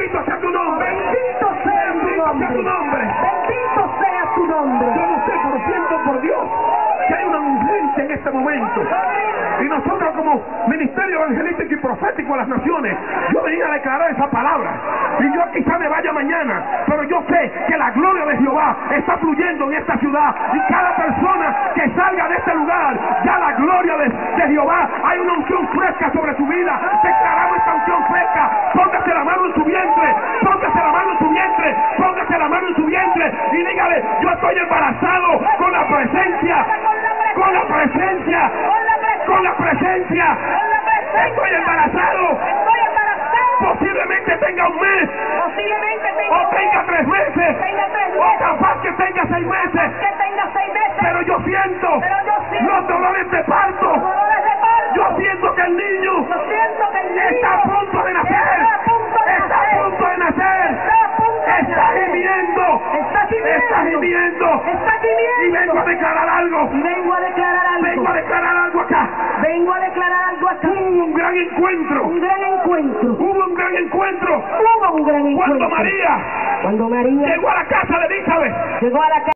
Bendito sea tu nombre. Bendito sea tu Bendito sea tu nombre. nombre. Bendito sea tu nombre. Yo no sé, pero siento por Dios que hay una urgencia en este momento. Y nosotros como Ministerio Evangelístico y Profético a las Naciones, yo venía a declarar esa palabra. Y yo quizá me vaya mañana, pero yo sé que la gloria de Jehová está fluyendo en esta ciudad. Y cada persona que salga de este lugar, ya la gloria de Jehová, hay una unción fresca sobre su vida. Declaramos esta unción fresca. Póngase la mano en su vientre, póngase la mano en su vientre, póngase la mano en su vientre y dígale: yo estoy embarazado con la presencia, con la presencia, con la presencia. Estoy embarazado. Posiblemente tenga un mes, o tenga 3 meses, o capaz que tenga 6 meses, pero yo siento los dolores de parto. Yo siento que el niño está a punto de nacer, está a punto de nacer, está gimiendo, y vengo a declarar algo, vengo a declarar algo acá. Hubo un gran encuentro, cuando María Cuando María llegó a la casa de Elizabeth. llegó a la casa